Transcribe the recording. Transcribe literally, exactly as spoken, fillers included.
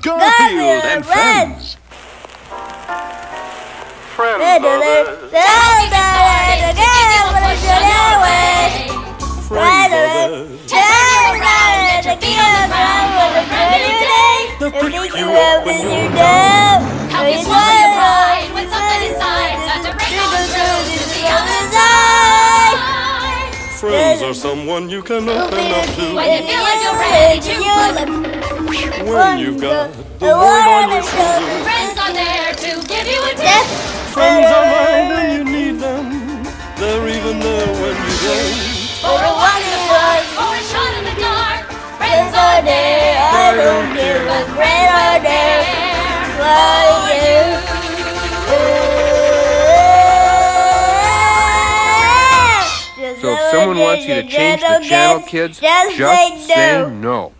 Garfield and Friends. Friends are there. They'll pick you up when you're down. Help you swallow your pride when something inside starts to break on through to the other side. Friends are someone you can open up to When you feel like you're ready to flip. when you've got the world on your shoulders. Friends are there to give you a tip. Friends are right when you need them. They're even there when you don't. For a walk in the park or a shot in the dark. Friends are there. I don't care what friends are there for you. So if someone wants you to change the channel, kids, just say no.